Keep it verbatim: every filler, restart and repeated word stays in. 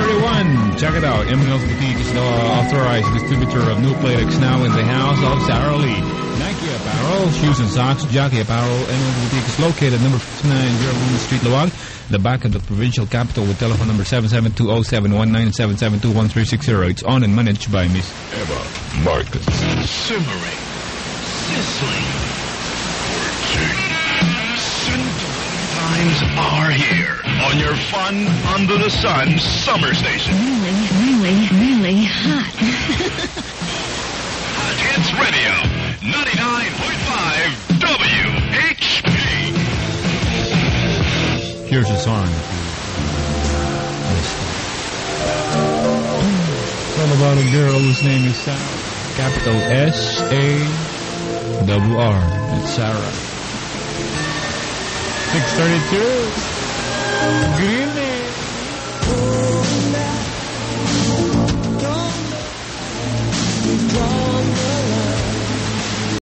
thirty-one. Check it out. Eminence Boutique is the authorized distributor of new Playtex now in the house of Sarah Lee. Nike apparel, shoes and socks, jockey apparel. Eminence Boutique is located number fifty-nine, Gerald Street, Laoag, the back of the provincial capital, with telephone number seven seven two zero seven one nine and seven seven two one three six zero. It's owned and managed by Miss Eva Marcus. Simmering, sizzling, times are here on your fun under the sun summer station. Really, really, really hot. Hot Hits Radio, ninety-nine point five W H P. Here's a song. It's all about a girl whose name is Sarah. Capital S A W R. It's Sarah. six thirty-two. Good evening.